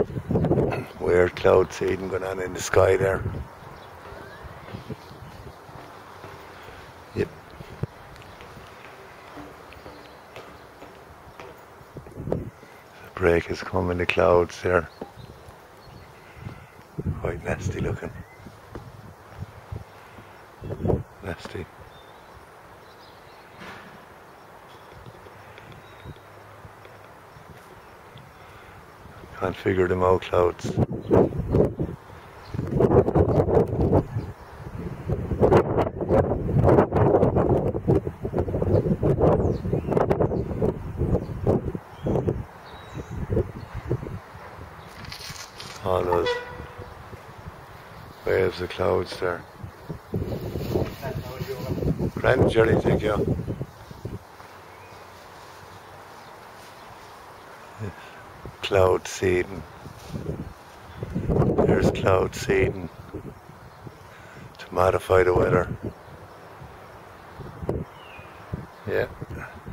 Weird cloud seeding going on in the sky there. Yep. The break is coming, the clouds there. Quite nasty looking. Nasty. Can't figure them out, clouds. All those waves of clouds there. Grand journey, thank you. Cloud seeding. There's cloud seeding to modify the weather. Yeah.